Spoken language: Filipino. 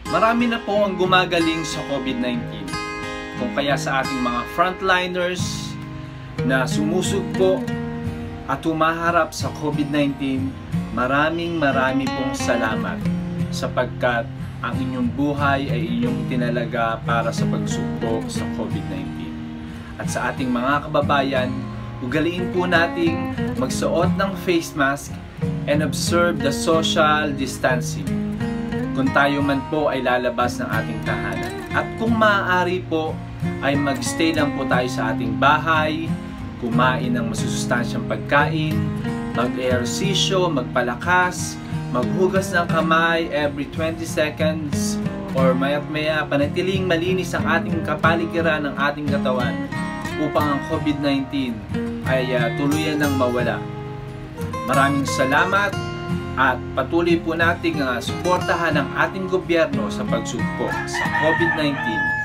Marami na po ang gumagaling sa COVID-19. Kung kaya sa ating mga frontliners na sumusugpo at humaharap sa COVID-19, marami pong salamat sapagkat ang inyong buhay ay inyong tinalaga para sa pagsugpo sa COVID-19. At sa ating mga kababayan, ugaliin po nating magsuot ng face mask and observe the social distancing kung tayo man po ay lalabas ng ating tahanan. At kung maaari po ay magstay lang po tayo sa ating bahay, kumain ng masusustansyang pagkain, mag-ehersisyo, magpalakas, maghugas ng kamay every 20 seconds, or maya't maya panatiling malinis ang ating kapaligiran ng ating katawan upang ang COVID-19 ay tuluyan ng mawala. Maraming salamat at patuloy po nating suportahan ang ating gobyerno sa pagsugpo sa COVID-19.